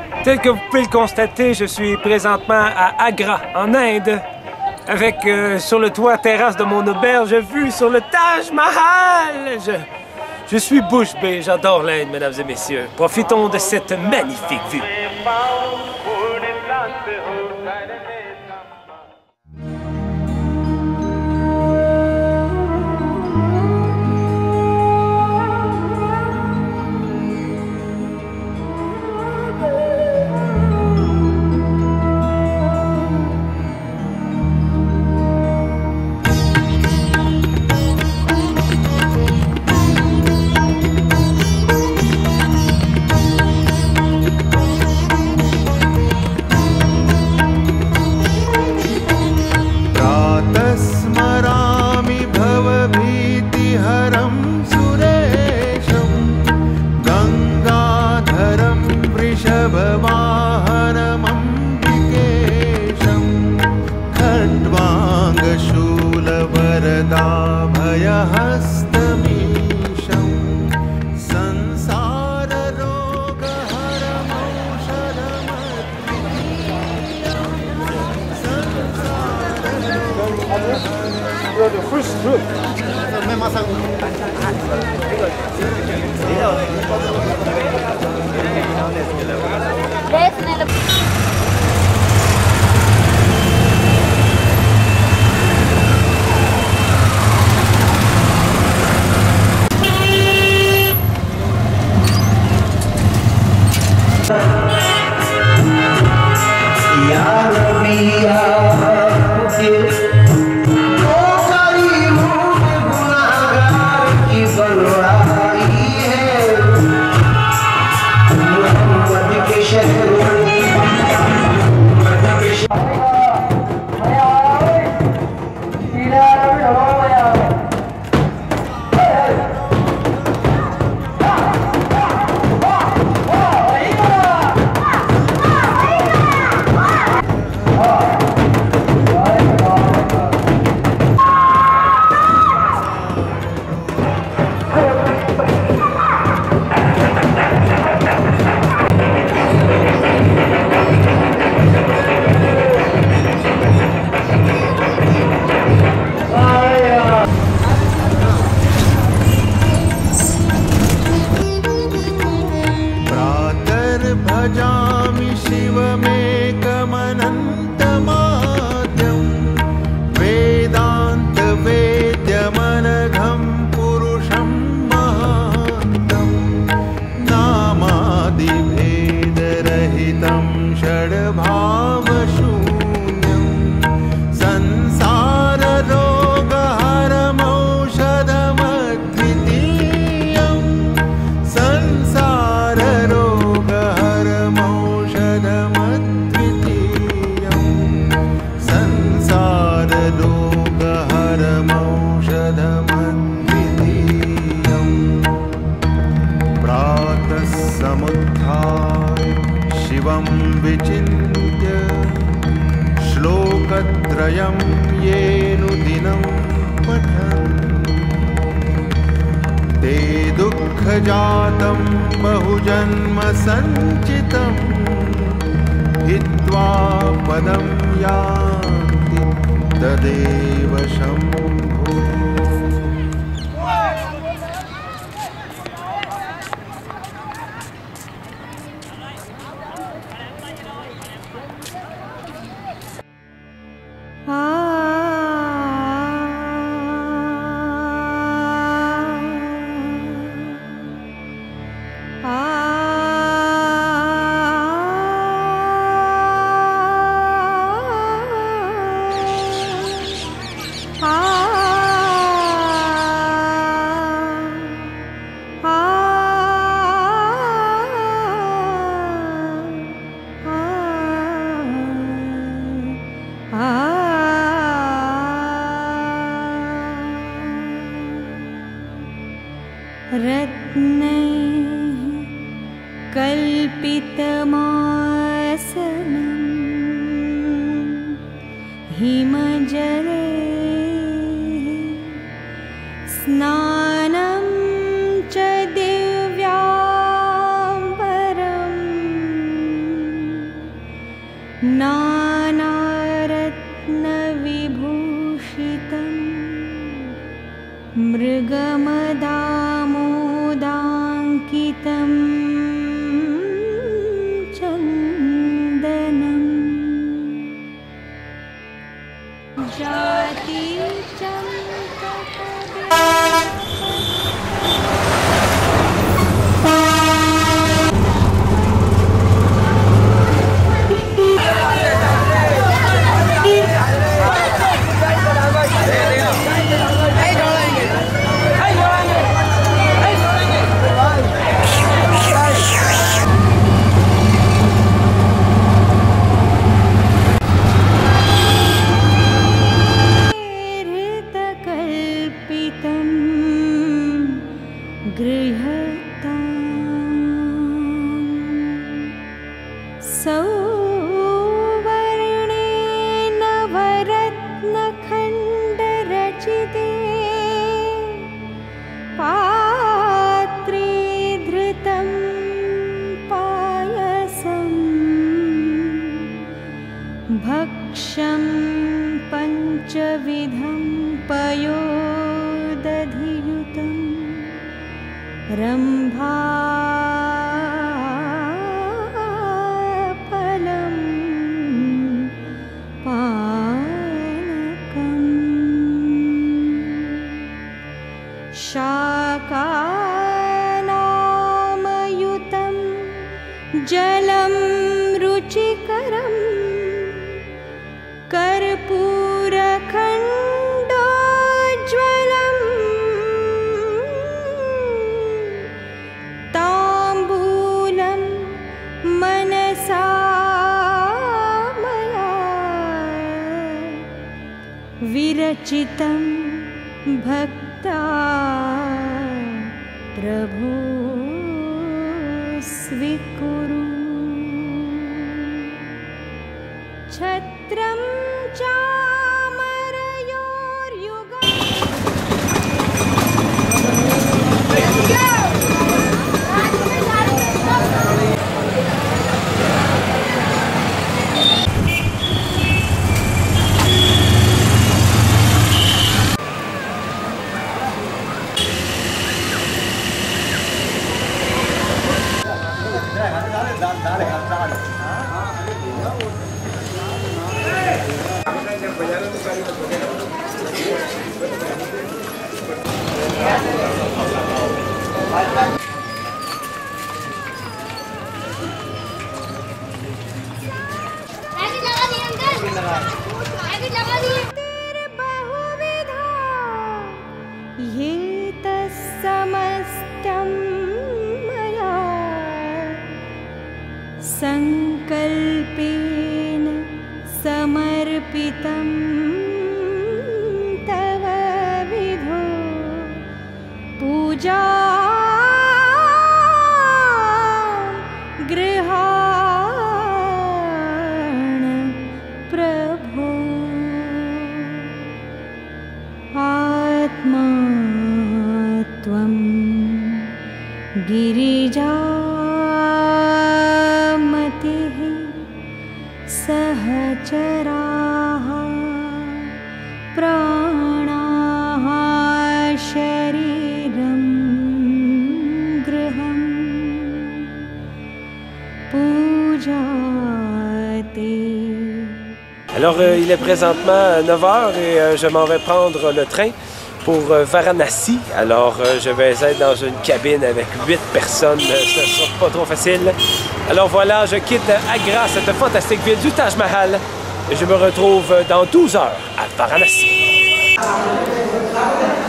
Tel que vous pouvez le constater, je suis présentement à Agra, en Inde, avec sur le toit terrasse de mon auberge, vue sur le Taj Mahal. Je suis bouche bée, j'adore l'Inde, mesdames et messieurs. Profitons de cette magnifique vue. स्नानं च दिव्याम्बरम् नानारत्नविभूषितं मृगमदामोदाङ्कितं चन्दनं सौवर्णेन वरत्नखण्डरचिते पात्रे धृतं पायसं भक्ष्यं पञ्चविधं पयोदधियुतं रम्भाफलं पानकम् शाकानामयुतं जलं रुचिकरं कर्पूरखण्डोज्ज्वलम् ताम्बूलं मनसा मया विरचितं भक्ता प्रभो स्वीकुरु छत्रं चामरयोर्युगम् ये तत्समस्तं मया संकल्पेन समर्पितं तव विधो पूजा गृहाण प्रभो आत्मा त्वं गिरिजामतिः सहचराः प्राणाः शरीरं गृहं पूजाते. Alors, il est présentement 9h et je m'en vais prendre le train pour Varanasi. Alors, je vais être dans une cabine avec 8 personnes. Ce ne sera pas trop facile. Alors voilà, je quitte Agra, cette fantastique ville du Taj Mahal. Et je me retrouve dans 12 heures à Varanasi.